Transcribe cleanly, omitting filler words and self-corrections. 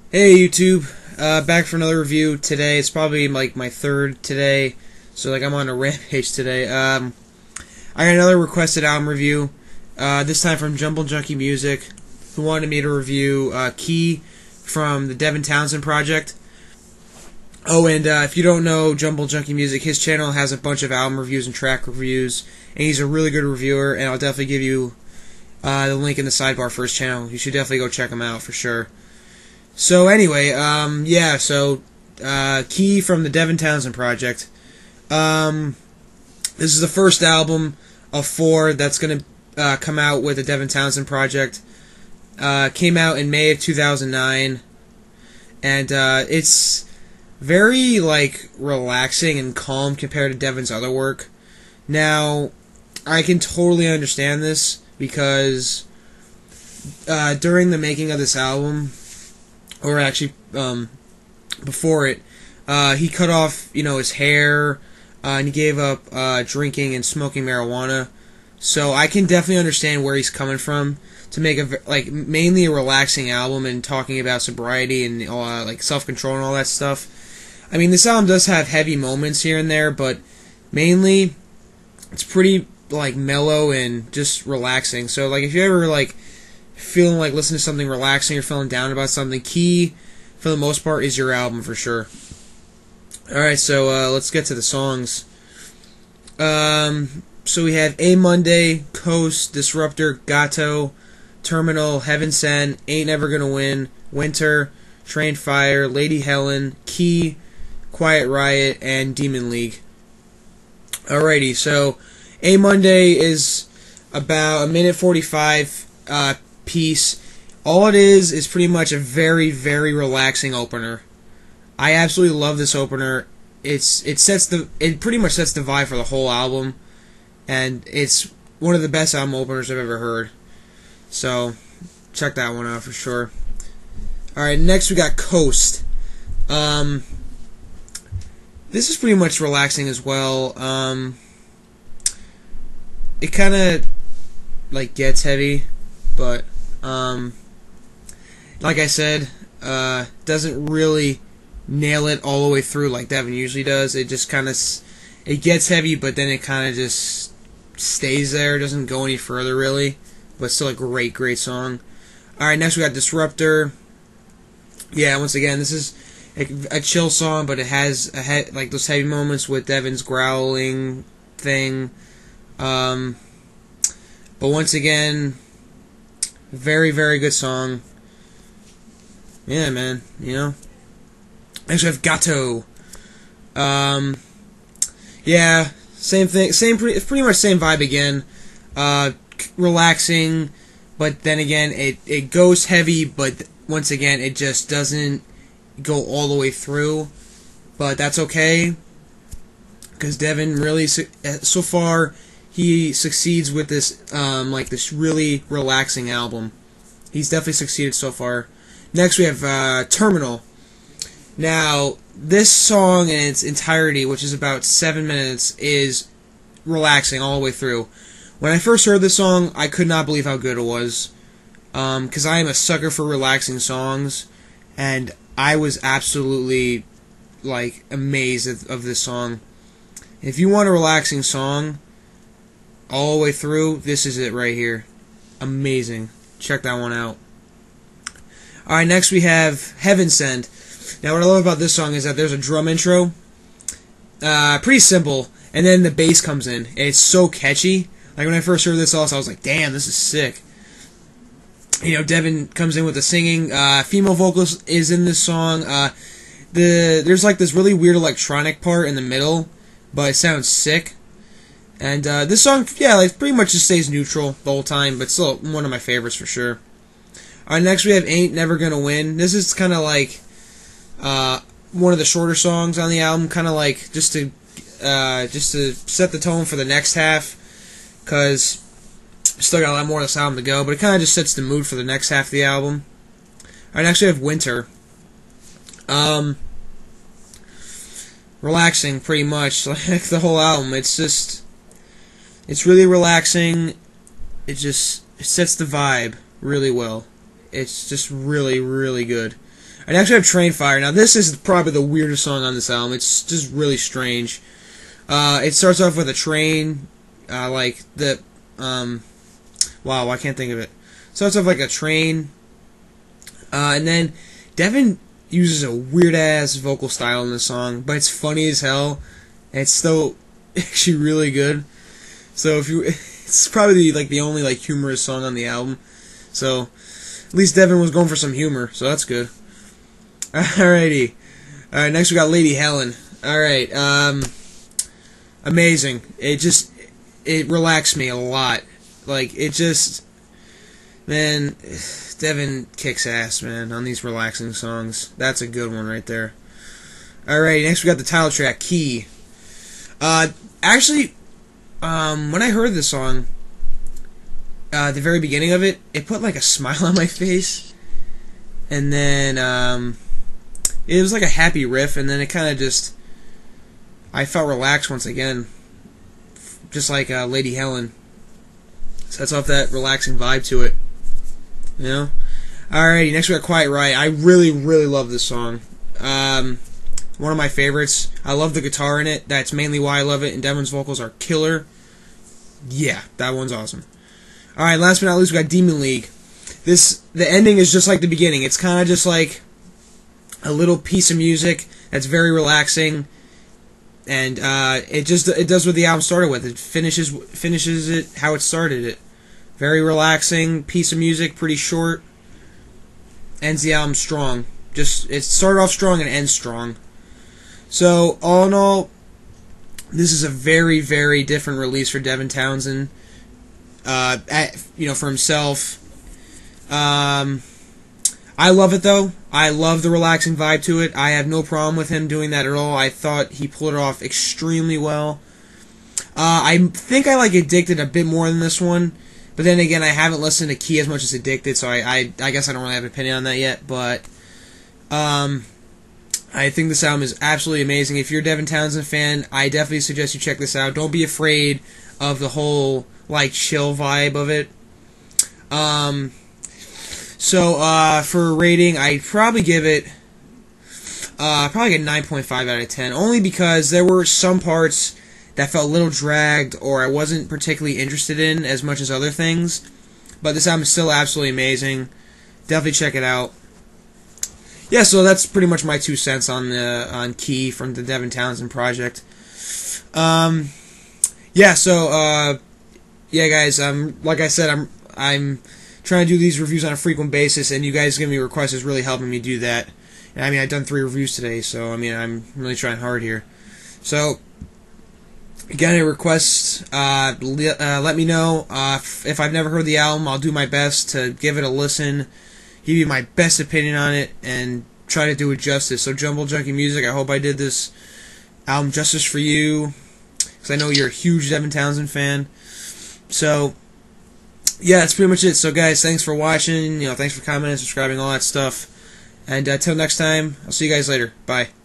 Hey YouTube, back for another review today. It's probably like my third today, so like I'm on a rampage today. I got another requested album review, this time from jumblejunkiemusic, who wanted me to review Key from the Devin Townsend project. Oh, and if you don't know jumblejunkiemusic, his channel has a bunch of album reviews and track reviews, and he's a really good reviewer, and I'll definitely give you the link in the sidebar for his channel. You should definitely go check him out for sure. So anyway, Key from the Devin Townsend project. This is the first album of 4 that's going to come out with the Devin Townsend project. Came out in May of 2009, and it's very like relaxing and calm compared to Devin's other work. Now, I can totally understand this because during the making of this album, or actually before it, he cut off, his hair, and he gave up drinking and smoking marijuana. So I can definitely understand where he's coming from to make mainly a relaxing album and talking about sobriety and like self-control and all that stuff. I mean, this album does have heavy moments here and there, but mainly it's pretty like mellow and just relaxing. So like if you ever like feeling like listening to something relaxing or feeling down about something, Key, for the most part, is your album for sure. Alright, so let's get to the songs. So we have A Monday, Coast, Disruptor, Gato, Terminal, Heaven Sent, Ain't Never Gonna Win, Winter, Train Fire, Lady Helen, Key, Quiet Riot, and Demon League. Alrighty, so A Monday is about a minute 45 piece. All it is pretty much a very, very relaxing opener. I absolutely love this opener. It pretty much sets the vibe for the whole album, and it's one of the best album openers I've ever heard. So check that one out for sure. Alright, next we got Coast. This is pretty much relaxing as well. It kind of like gets heavy, but like I said, doesn't really nail it all the way through like Devin usually does. It just kind of it gets heavy, but then it kind of just stays there. It doesn't go any further really, but still a great song. All right, next we got Disruptor. Yeah, once again, this is a chill song, but it has like those heavy moments with Devin's growling thing. But once again, very, very good song. Yeah, man, Next we have Gato. Yeah, same thing, pretty much same vibe again. Relaxing, but then again, it goes heavy, but once again, it just doesn't go all the way through. But that's okay, because Devin really, so far, he succeeds with this, like this really relaxing album. He's definitely succeeded so far. Next we have Terminal. Now, this song in its entirety, which is about 7 minutes, is relaxing all the way through. When I first heard this song, I could not believe how good it was, because I am a sucker for relaxing songs, and I was absolutely like amazed of this song. If you want a relaxing song all the way through, this is it right here. Amazing. Check that one out. Alright, next we have Heaven Sent. Now what I love about this song is that there's a drum intro. Pretty simple. And then the bass comes in. And it's so catchy. Like when I first heard this also, I was like, damn, this is sick. Devin comes in with the singing. Female vocals is in this song. There's like this really weird electronic part in the middle, but it sounds sick. And this song, yeah, like pretty much just stays neutral the whole time, but still one of my favorites for sure. Alright, next we have Ain't Never Gonna Win. This is kind of like one of the shorter songs on the album, kind of like just to set the tone for the next half, because still got a lot more of this album to go, but it kind of just sets the mood for the next half of the album. Alright, next we have Winter. Relaxing, pretty much, like the whole album. It's really relaxing. It sets the vibe really well. It's just really, really good. I actually have Train Fire. Now, this is probably the weirdest song on this album. It's just really strange. It starts off with a train, like the, wow, I can't think of it. Starts off like a train, and then Devin uses a weird-ass vocal style in the song, but it's funny as hell, and it's still actually really good. So if you, it's probably like the only like humorous song on the album. So at least Devin was going for some humor, so that's good. Alrighty. Alright, next we got Lady Helen. Alright, amazing. It relaxed me a lot. Like, it just, man, Devin kicks ass, man, on these relaxing songs. That's a good one right there. Alright, next we got the title track, Key. Actually, when I heard this song, the very beginning of it, it put like a smile on my face. And then, it was like a happy riff, and then it kind of just, I felt relaxed once again. Just like Lady Helen. Sets off that relaxing vibe to it. You know? Alrighty, next we got Quiet Riot. I really, really love this song. One of my favorites. I love the guitar in it. That's mainly why I love it, and Devin's vocals are killer. Yeah, that one's awesome. Alright, last but not least, we got Demon League. The ending is just like the beginning. It's kind of just like a little piece of music that's very relaxing, and it does what the album started with. It finishes it how it started it. Very relaxing piece of music, pretty short. Ends the album strong. It started off strong and ends strong. So all in all, this is a very, very different release for Devin Townsend. For himself. I love it though. I love the relaxing vibe to it. I have no problem with him doing that at all. I thought he pulled it off extremely well. I think I like Addicted a bit more than this one, but then again, I haven't listened to Key as much as Addicted, so I guess I don't really have an opinion on that yet. But I think this album is absolutely amazing. If you're a Devin Townsend fan, I definitely suggest you check this out. Don't be afraid of the whole like chill vibe of it. So for rating, I'd probably give it probably a 9.5 out of 10, only because there were some parts that felt a little dragged or I wasn't particularly interested in as much as other things. But this album is still absolutely amazing. Definitely check it out. Yeah, so that's pretty much my 2 cents on Key from the Devin Townsend project. Yeah, so yeah, guys. Like I said, I'm trying to do these reviews on a frequent basis, and you guys giving me requests is really helping me do that. And, I mean, I've done 3 reviews today, so I mean, I'm really trying hard here. So, if you got any requests, let me know. If I've never heard the album, I'll do my best to give it a listen, give you my best opinion on it, and try to do it justice. So, Jumble Junkie Music, I hope I did this album justice for you, because I know you're a huge Devin Townsend fan. So, yeah, that's pretty much it. So, guys, thanks for watching. Thanks for commenting, subscribing, all that stuff. And until next time, I'll see you guys later. Bye.